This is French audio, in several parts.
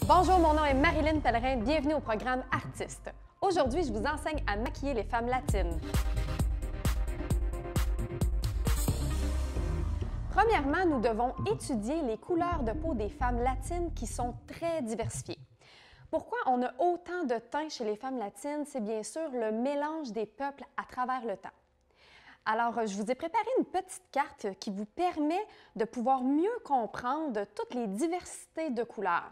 Bonjour, mon nom est Marilyn Pellerin, bienvenue au programme Artiste. Aujourd'hui, je vous enseigne à maquiller les femmes latines. Premièrement, nous devons étudier les couleurs de peau des femmes latines qui sont très diversifiées. Pourquoi on a autant de teint chez les femmes latines? C'est bien sûr le mélange des peuples à travers le temps. Alors, je vous ai préparé une petite carte qui vous permet de pouvoir mieux comprendre toutes les diversités de couleurs.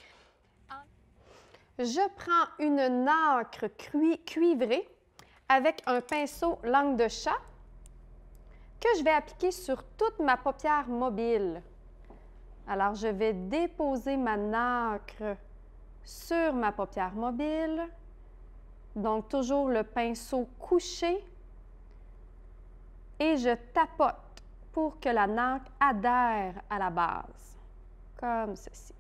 Je prends une nacre cuivrée avec un pinceau langue de chat que je vais appliquer sur toute ma paupière mobile. Alors, je vais déposer ma nacre sur ma paupière mobile. Donc, toujours le pinceau couché. Et je tapote pour que la nacre adhère à la base, comme ceci.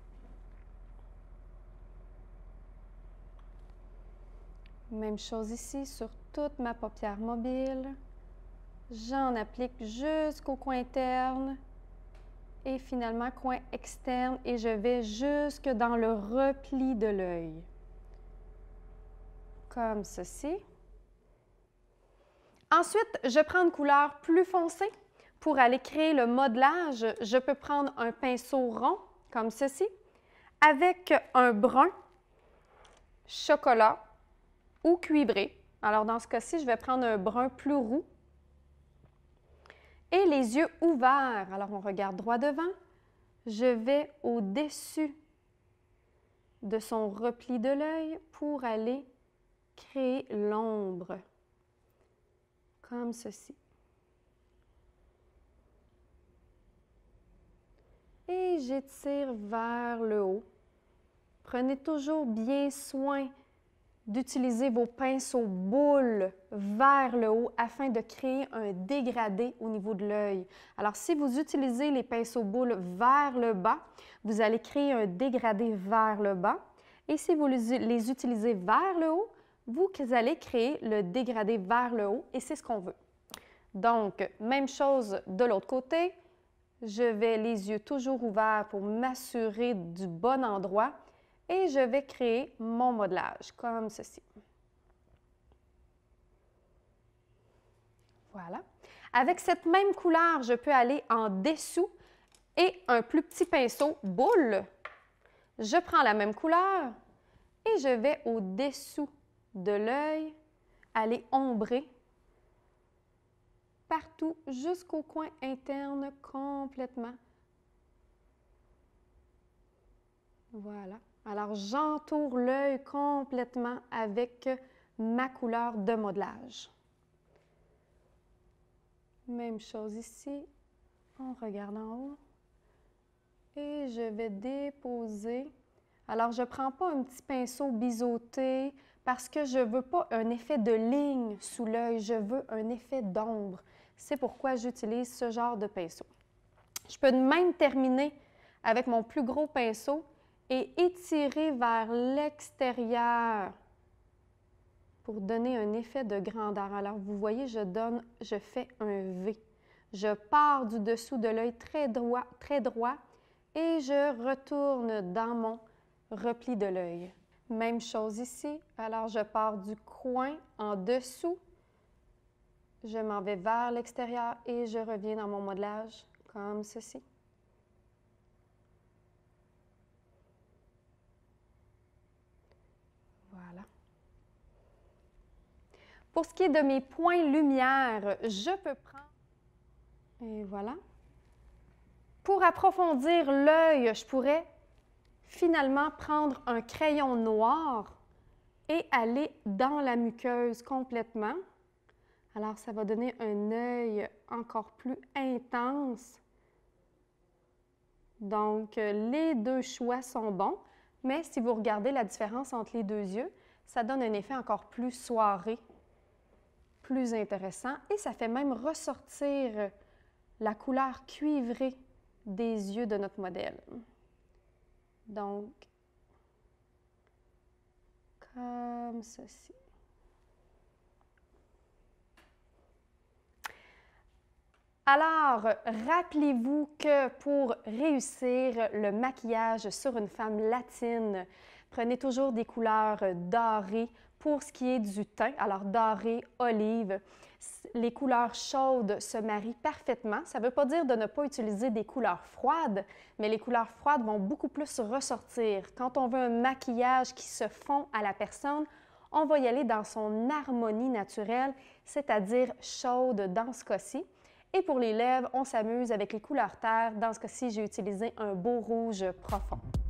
Même chose ici sur toute ma paupière mobile. J'en applique jusqu'au coin interne et finalement coin externe et je vais jusque dans le repli de l'œil. Comme ceci. Ensuite, je prends une couleur plus foncée. Pour aller créer le modelage, je peux prendre un pinceau rond, comme ceci, avec un brun, chocolat ou cuivré. Alors, dans ce cas-ci, je vais prendre un brun plus roux. Et les yeux ouverts. Alors, on regarde droit devant. Je vais au-dessus de son repli de l'œil pour aller créer l'ombre. Comme ceci. Et j'étire vers le haut. Prenez toujours bien soin d'utiliser vos pinceaux boules vers le haut afin de créer un dégradé au niveau de l'œil. Alors, si vous utilisez les pinceaux boules vers le bas, vous allez créer un dégradé vers le bas. Et si vous les utilisez vers le haut, vous allez créer le dégradé vers le haut et c'est ce qu'on veut. Donc, même chose de l'autre côté. Je vais les yeux toujours ouverts pour m'assurer du bon endroit et je vais créer mon modelage comme ceci. Voilà. Avec cette même couleur, je peux aller en dessous et un plus petit pinceau boule. Je prends la même couleur et je vais au-dessous de l'œil, aller ombrer partout jusqu'au coin interne complètement. Voilà. Alors, j'entoure l'œil complètement avec ma couleur de modelage. Même chose ici. On regarde en haut. Et je vais déposer. Alors, je ne prends pas un petit pinceau biseauté parce que je ne veux pas un effet de ligne sous l'œil. Je veux un effet d'ombre. C'est pourquoi j'utilise ce genre de pinceau. Je peux même terminer avec mon plus gros pinceau et étirer vers l'extérieur pour donner un effet de grandeur. Alors, vous voyez, je fais un V. Je pars du dessous de l'œil très droit et je retourne dans mon repli de l'œil. Même chose ici. Alors, je pars du coin en dessous. Je m'en vais vers l'extérieur et je reviens dans mon modelage comme ceci. Voilà. Pour ce qui est de mes points lumière, je peux prendre... Et voilà. Pour approfondir l'œil, je pourrais finalement prendre un crayon noir et aller dans la muqueuse complètement. Alors, ça va donner un œil encore plus intense. Donc, les deux choix sont bons, mais si vous regardez la différence entre les deux yeux, ça donne un effet encore plus soiré, plus intéressant et ça fait même ressortir la couleur cuivrée des yeux de notre modèle. Donc, comme ceci. Alors, rappelez-vous que pour réussir le maquillage sur une femme latine, prenez toujours des couleurs dorées pour ce qui est du teint. Alors, doré, olive, les couleurs chaudes se marient parfaitement. Ça ne veut pas dire de ne pas utiliser des couleurs froides, mais les couleurs froides vont beaucoup plus ressortir. Quand on veut un maquillage qui se fond à la personne, on va y aller dans son harmonie naturelle, c'est-à-dire chaude dans ce cas-ci. Et pour les lèvres, on s'amuse avec les couleurs terre. Dans ce cas-ci, j'ai utilisé un beau rouge profond.